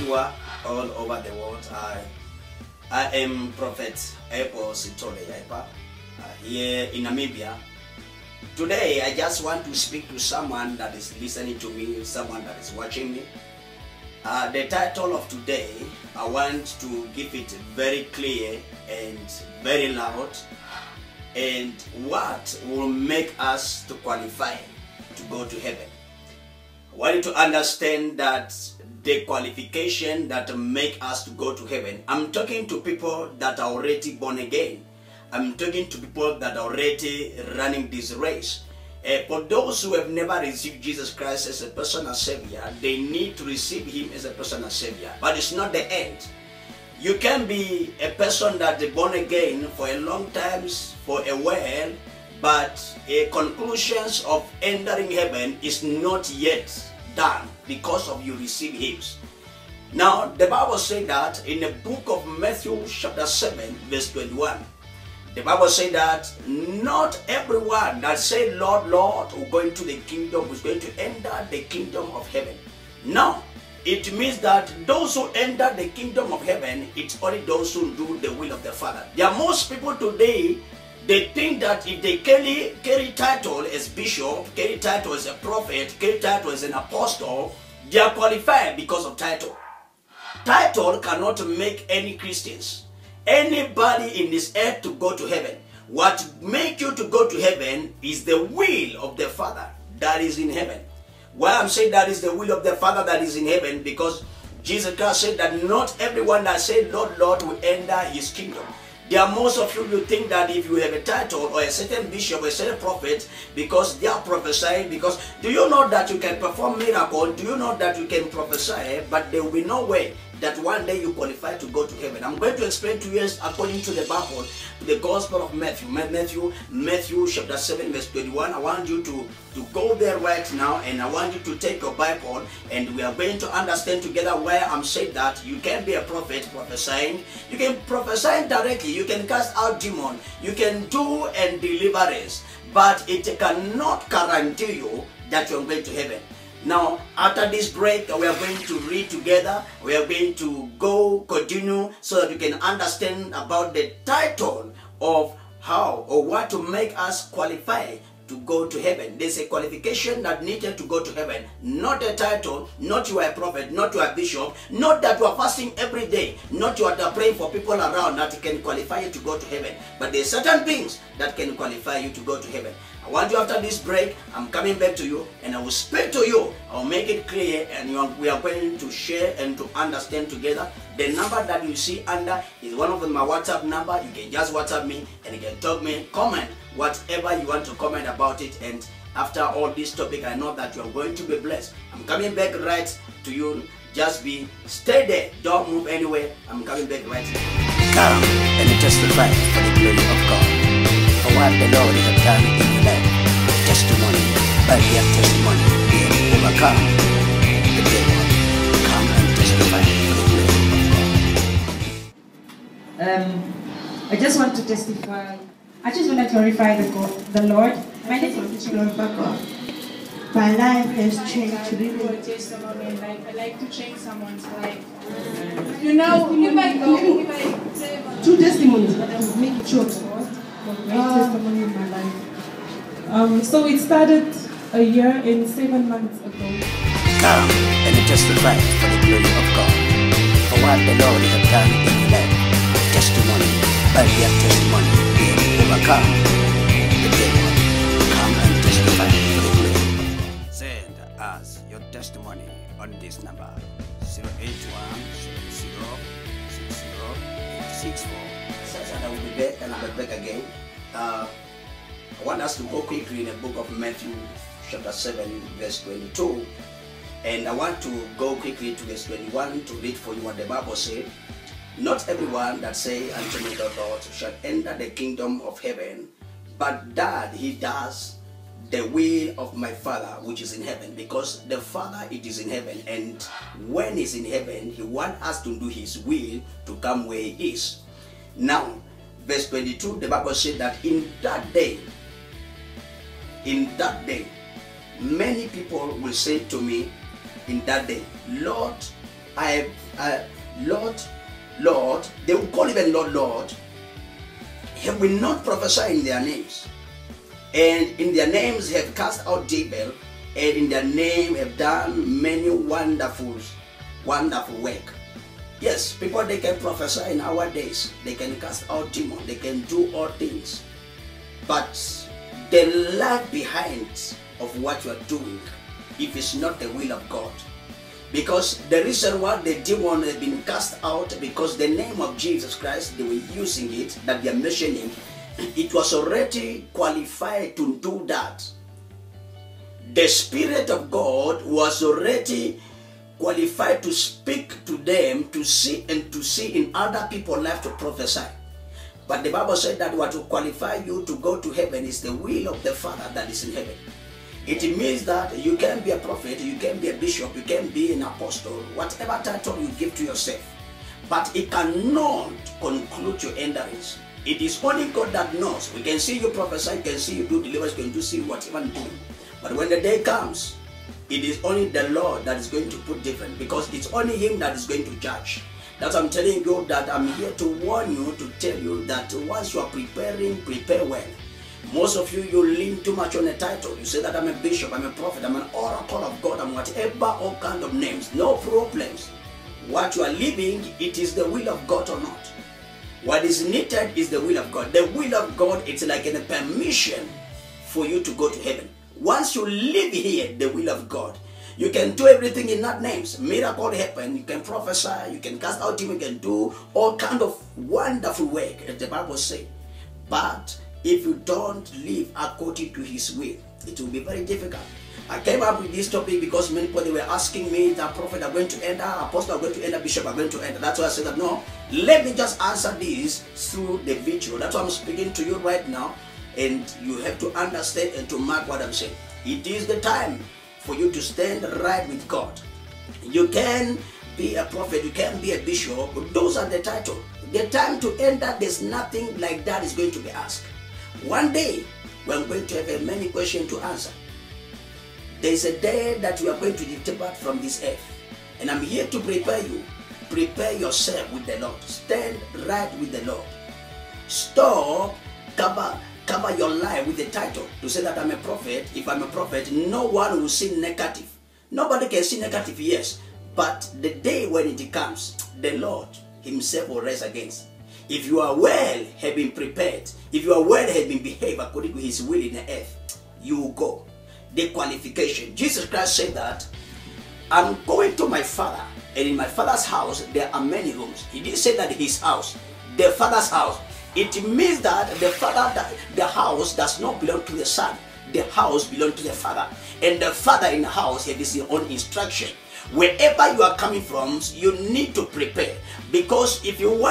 viewer all over the world. I am Prophet Jaepa here in Namibia. Today I just want to speak to someone that is listening to me, someone that is watching me. The title of today, I want to give it very clear and very loud, and what will make us to qualify to go to heaven. I want you to understand that the qualification that make us to go to heaven. I'm talking to people that are already born again. I'm talking to people that are already running this race. For those who have never received Jesus Christ as a personal Savior, they need to receive Him as a personal Savior. But it's not the end. You can be a person that is born again for a long time, for a while, but a conclusions of entering heaven is not yet done because of you receive Him. Now, the Bible says that in the book of Matthew chapter 7, verse 21, the Bible says that not everyone that say, Lord, Lord, will go into the kingdom, is going to enter the kingdom of heaven. No, it means that those who enter the kingdom of heaven, it's only those who do the will of the Father. There are most people today, they think that if they carry title as bishop, carry title as a prophet, carry title as an apostle, they are qualified because of title. Title cannot make any Christians, anybody in this earth to go to heaven. What make you to go to heaven is the will of the Father that is in heaven. Why I'm saying that is the will of the Father that is in heaven, because Jesus Christ said that not everyone that said Lord, Lord will enter His kingdom. There are most of you think that if you have a title or a certain bishop or a certain prophet, because they are prophesying, because do you know that you can perform miracles? Do you know that you can prophesy? But there will be no way that one day you qualify to go to heaven. I'm going to explain to you according to the Bible, the Gospel of Matthew. Matthew chapter 7 verse 21. I want you to go there right now, and I want you to take your Bible, and we are going to understand together why I'm saying that you can be a prophet prophesying. You can prophesy directly. You can cast out demons. You can do and deliverance. But it cannot guarantee you that you're going to heaven. Now, after this break, we are going to read together. We are going to continue so that you can understand about the title of how or what to make us qualify to go to heaven. There's a qualification that needed to go to heaven. Not a title, not you are a prophet, not you are a bishop, not that you are fasting every day, not you are praying for people around that can qualify you to go to heaven. But there are certain things that can qualify you to go to heaven. I want you, after this break, I'm coming back to you and I will speak to you. I'll make it clear, and we are going to share and to understand together. The number that you see under is one of my WhatsApp number. You can just WhatsApp me and you can talk me, comment whatever you want to comment about it. And after all this topic, I know that you are going to be blessed. I'm coming back right to you. Just stay there. Don't move anywhere. I'm coming back right now. Come and testify for the glory of God. For what the Lord has done in your life. Testimony. By their testimony, they have overcome the devil. Come and testify for the glory of God. I just want to testify. I just want to glorify the Lord. My name is God. My life has changed really. I like to change someone's life. You know, if I say Two testimonies, but I will make it short. My testimony in my life. So it started a year and 7 months ago. Come and testify for the glory of God. For what the Lord has done in your life. Testimony. By their testimony, they have overcome the devil. Come and testify for the glory of God. Send us your testimony on this number 081-70-60-864. And I will be back, and I'll be back again. I want us to go quickly in the book of Matthew chapter 7 verse 22, and I want to go quickly to verse 21 to read for you what the Bible says. Not everyone that say unto me the Lord shall enter the kingdom of heaven, but that he does the will of my Father which is in heaven. Because the Father, it is in heaven, and when he's in heaven, he wants us to do his will to come where he is. Now, verse 22, the Bible said that in that day, many people will say to me in that day, Lord, Lord, Lord, they will call even Lord, Lord, have we not prophesied in their names? And in their names have cast out devil, and in their name have done many wonderful work. Yes, people, they can prophesy in our days. They can cast out demons. They can do all things. But the life behind of what you are doing, if it's not the will of God. Because the reason why the demon has been cast out, because the name of Jesus Christ, they were using it, that they are mentioning, it was already qualified to do that. The Spirit of God was already qualified to speak to them, to see in other people's life, to prophesy. But the Bible said that what will qualify you to go to heaven is the will of the Father that is in heaven. It means that you can be a prophet, you can be a bishop, you can be an apostle, whatever title you give to yourself. But it cannot conclude your endurance. It is only God that knows. We can see you prophesy, we can see you do deliverance, we can do see whatever you do. But when the day comes, it is only the Lord that is going to put different, because it's only Him that is going to judge. That's why I'm telling you that I'm here to warn you, to tell you that once you are preparing, prepare well. Most of you, you lean too much on a title. You say that I'm a bishop, I'm a prophet, I'm an oracle of God, I'm whatever, all kind of names. No problems. What you are living, it is the will of God or not. What is needed is the will of God. The will of God, it's like a permission for you to go to heaven. Once you live here, the will of God, you can do everything in that names. Miracle happen. You can prophesy, you can cast out demons, you can do all kind of wonderful work, as the Bible says. But if you don't live according to His will, it will be very difficult. I came up with this topic because many people, they were asking me that prophet are going to enter, apostle are going to enter, bishop are going to enter. That's why I said that no, let me just answer this through the video. That's why I'm speaking to you right now, and you have to understand and to mark what I'm saying. It is the time for you to stand right with God. You can be a prophet, you can be a bishop, those are the titles. The time to enter, there's nothing like that is going to be asked. One day, we're going to have many questions to answer. There's a day that we are going to depart from this earth. And I'm here to prepare you. Prepare yourself with the Lord. Stand right with the Lord. Stop, cover your life with the title. To say that I'm a prophet, if I'm a prophet, no one will see negative. Nobody can see negative, yes. But the day when it comes, the Lord Himself will rise against. If you are well, have been prepared. If you are well, have been behaved according to His will in the earth, you will go. The qualification. Jesus Christ said that, I'm going to my Father, and in my Father's house, there are many rooms. He didn't say that His house, the Father's house. It means that the house does not belong to the Son. The house belongs to the Father. And the Father in the house has His own instruction. Wherever you are coming from, you need to prepare. Because if you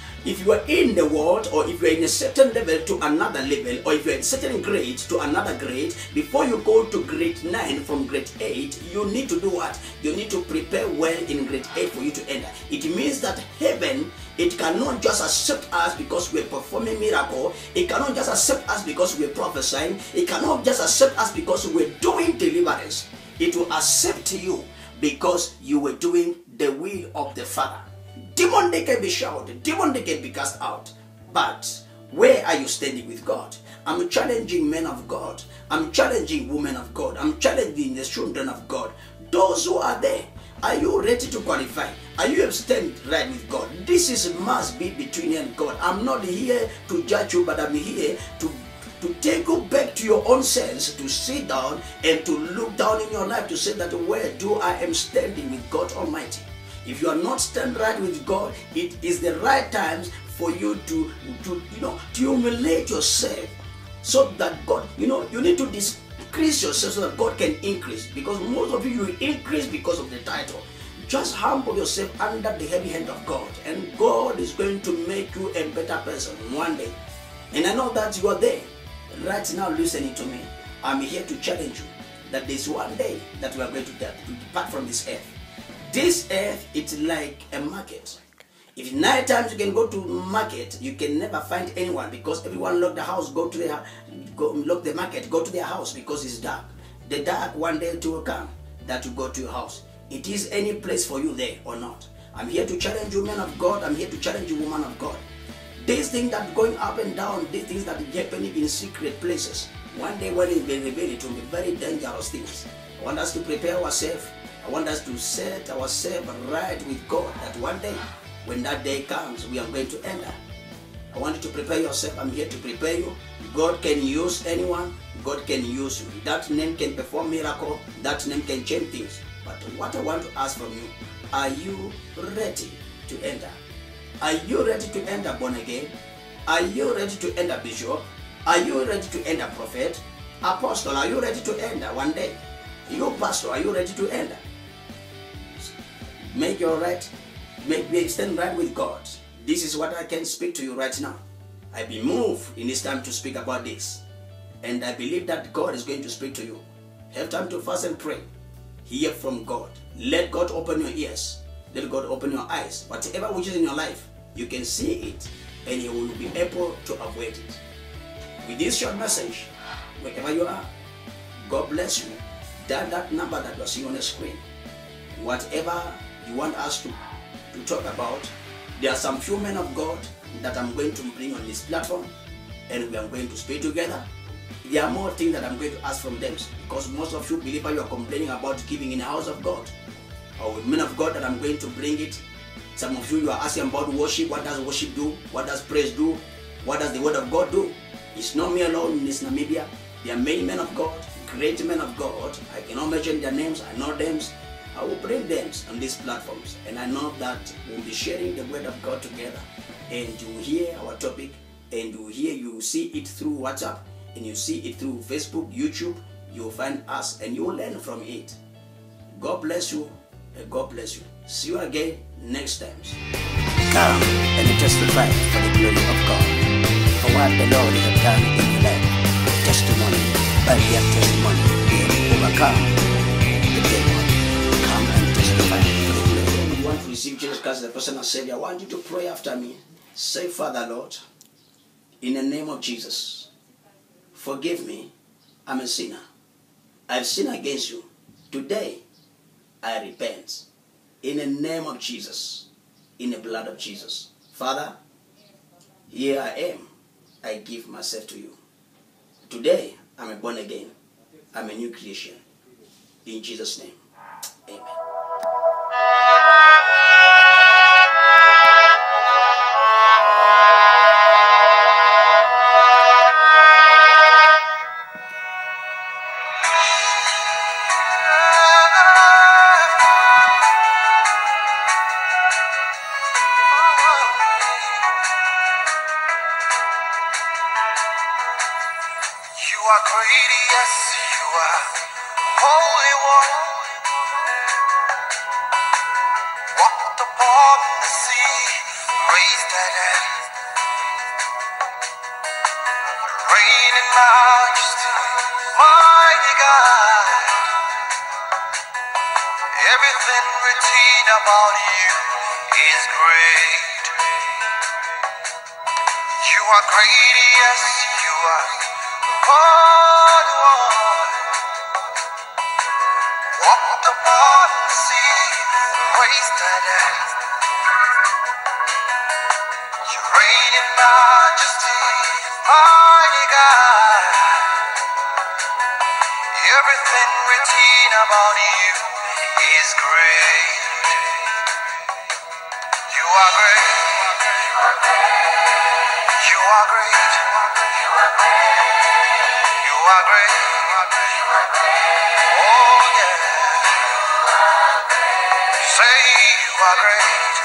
are in the world, or if you are in a certain level to another level, or if you are in a certain grade to another grade, before you go to grade 9 from grade 8, you need to do what? You need to prepare well in grade 8 for you to enter. It means that heaven, it cannot just accept us because we're performing miracle. It cannot just accept us because we're prophesying. It cannot just accept us because we're doing deliverance. It will accept you because you were doing the will of the Father. Demon, they can be shouted, demon, they can be cast out. But where are you standing with God? I'm challenging men of God. I'm challenging women of God. I'm challenging the children of God. Those who are there, are you ready to qualify? Are you stand right with God? This must be between you and God. I'm not here to judge you, but I'm here to take you back to your own sense, to sit down and to look down in your life to say that where do I am standing with God Almighty. If you are not stand right with God, it is the right time for you to humiliate yourself, so that God, you need to decrease yourself so that God can increase. Because most of you will increase because of the title. Just humble yourself under the heavy hand of God, and God is going to make you a better person one day. And I know that you are there right now listening to me. I'm here to challenge you that there's one day that we are going to depart from this earth. This earth, it's like a market. If 9 times you can go to market, you can never find anyone, because everyone lock the house, lock the market, go to their house because it's dark. The dark one day to will come that you go to your house. It is any place for you there or not. I'm here to challenge you, man of God. I'm here to challenge you, woman of God. These things that are going up and down, these things that are happening in secret places, one day when it will be revealed, it will be very dangerous things. I want us to prepare ourselves. I want us to set ourselves right with God, that one day, when that day comes, we are going to enter. I want you to prepare yourself. I'm here to prepare you. God can use anyone. God can use you. That name can perform miracle. That name can change things. But what I want to ask from you, are you ready to enter? Are you ready to enter born again? Are you ready to enter bishop? Are you ready to enter prophet? Apostle, are you ready to enter one day? You pastor, are you ready to enter? Make your right, stand right with God. This is what I can speak to you right now. I've been moved in this time to speak about this. And I believe that God is going to speak to you. Have time to fast and pray. Hear from God. Let God open your ears. Let God open your eyes. Whatever which is in your life, you can see it and you will be able to avoid it. With this short message, wherever you are, God bless you. Dial that number that you see on the screen. Whatever you want us to talk about, there are some few men of God that I'm going to bring on this platform, and we are going to speak together. There are more things that I'm going to ask from them, because most of you believers, you are complaining about giving in the house of God. Or with men of God that I'm going to bring it. Some of you are asking about worship. What does worship do? What does praise do? What does the word of God do? It's not me alone in this Namibia. There are many men of God, great men of God. I cannot mention their names. I know them. I will bring them on these platforms, and I know that we'll be sharing the word of God together. And you will hear our topic, and you will see it through WhatsApp, and you see it through Facebook, YouTube. You will find us, and you will learn from it. God bless you, and God bless you. See you again next time. Come and testify for the glory of God, for what the Lord has done in your life. Testimony, by their testimony, they overcome the devil. Come and testify for the glory. If you want to receive Jesus Christ as the personal Savior, I want you to pray after me. Say, Father Lord, in the name of Jesus, forgive me. I'm a sinner. I've sinned against you. Today, I repent. In the name of Jesus, in the blood of Jesus. Father, here I am. I give myself to you. Today, I'm born again. I'm a new creation. In Jesus' name, amen. You are great, yes, you are Holy One. Walked upon the sea, raised that hand, reign in majesty, mighty God. Everything written about you is great. You are great, yes, you are Holy One. Walked upon the sea, raised that hand. You reign in majesty, mighty God. Everything written about you is great. You are great. You are great. You are great. Oh yeah. Say you are great.